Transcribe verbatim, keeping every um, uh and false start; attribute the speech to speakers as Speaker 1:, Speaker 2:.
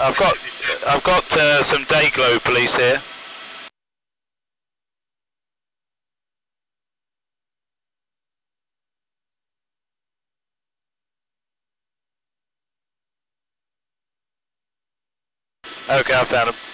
Speaker 1: I've got, I've got uh, some day glow police here. Okay, I found them.